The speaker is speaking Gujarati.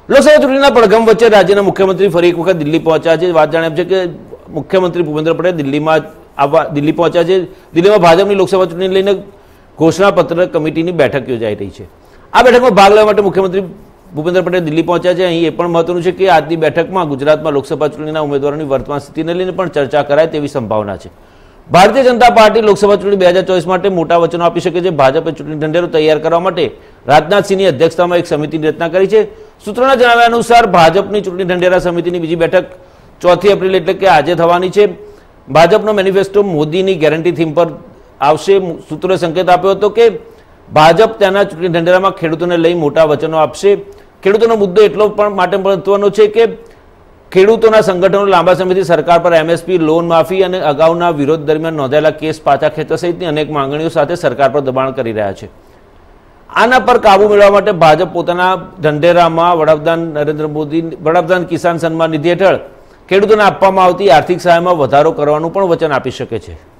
લોકસભા ચૂંટણીના પડઘમ વચ્ચે રાજ્યના મુખ્યમંત્રી ફરી એક વખત દિલ્હી પહોંચ્યા છે। વાત જાણ્યા છે કે મુખ્યમંત્રી ભૂપેન્દ્ર પટેલ દિલ્હી પહોંચ્યા છે। દિલ્હીમાં ભાજપની લોકસભા ચૂંટણીને લઈને ઘોષણાપત્ર કમિટીની બેઠક યોજાઈ રહી છે। આ બેઠકમાં ભાગ લેવા માટે મુખ્યમંત્રી ભૂપેન્દ્ર પટેલ દિલ્હી પહોંચ્યા છે। અહીં એ પણ મહત્વનું છે કે આજની બેઠકમાં ગુજરાતમાં લોકસભા ચૂંટણીના ઉમેદવારોની વર્તમાન સ્થિતિને લઈને પણ ચર્ચા કરાય તેવી સંભાવના છે। ભારતીય જનતા પાર્ટી લોકસભા ચૂંટણી 2024 માટે મોટા વચનો આપી શકે છે। ભાજપે ચૂંટણી ઢંઢેરો તૈયાર કરવા માટે રાજનાથસિંહની અધ્યક્ષતામાં એક સમિતિની રચના કરી છે। સૂત્રોના જણાવ્યા અનુસાર ભાજપની ચૂંટણી ઢંઢેરા સમિતિની બીજી બેઠક 4 એપ્રિલ એટલે કે આજે થવાની છે। ભાજપનો મેનિફેસ્ટો મોદીની ગેરંટી થીમ પર આવશે। સૂત્રોએ સંકેત આપ્યો હતો કે ભાજપ તેના ચૂંટણી ઢંઢેરામાં ખેડૂતોને લઈ મોટા વચનો આપશે। ખેડૂતોનો મુદ્દો એટલો પણ માટે મહત્વનો છે કે ખેડૂતોના સંગઠનો લાંબા સમયથી સરકાર પર એમએસપી, લોન માફી અને અગાઉના વિરોધ દરમિયાન નોંધાયેલા કેસ પાછા ખેંચવા સહિતની અનેક માંગણીઓ સાથે સરકાર પર દબાણ કરી રહ્યા છે। આના પર કાબુ મેળવવા માટે ભાજપ પોતાના ઢંઢેરામાં વડાપ્રધાન કિસાન સન્માન નિધિ હેઠળ ખેડૂતોને આપવામાં આવતી આર્થિક સહાયમાં વધારો કરવાનું પણ વચન આપી શકે છે।